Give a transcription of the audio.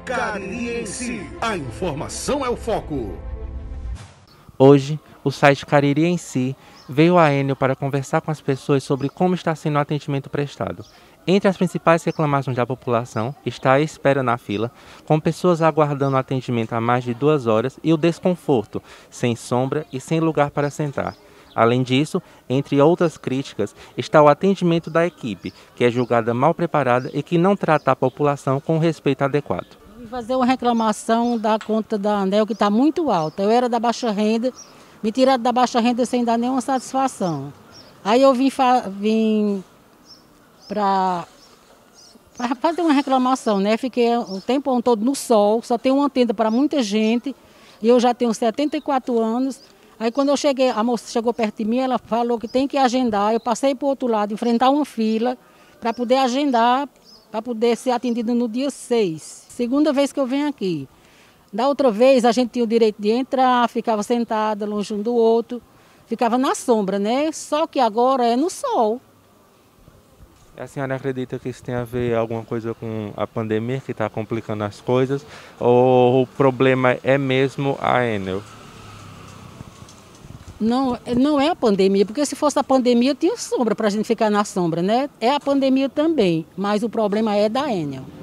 Cariri em Si. A informação é o foco. Hoje, o site Cariri em Si veio a Enel para conversar com as pessoas sobre como está sendo o atendimento prestado. Entre as principais reclamações da população está a espera na fila, com pessoas aguardando o atendimento há mais de 2 horas e o desconforto, sem sombra e sem lugar para sentar. Além disso, entre outras críticas, está o atendimento da equipe, que é julgada mal preparada e que não trata a população com o respeito adequado. Vim fazer uma reclamação da conta da ANEEL que está muito alta. Eu era da baixa renda, me tiraram da baixa renda sem dar nenhuma satisfação. Aí eu vim para fazer uma reclamação, né? Fiquei o tempo todo no sol, só tem uma tenda para muita gente e eu já tenho 74 anos. Aí quando eu cheguei, a moça chegou perto de mim, ela falou que tem que agendar. Eu passei para o outro lado, enfrentar uma fila para poder agendar, para poder ser atendido no dia 6. Segunda vez que eu venho aqui. Da outra vez a gente tinha o direito de entrar, ficava sentada longe um do outro, ficava na sombra, né? Só que agora é no sol. A senhora acredita que isso tem a ver alguma coisa com a pandemia que está complicando as coisas? Ou o problema é mesmo a Enel? Não é a pandemia, porque se fosse a pandemia tinha sombra para a gente ficar na sombra, né? É a pandemia também, mas o problema é da Enel.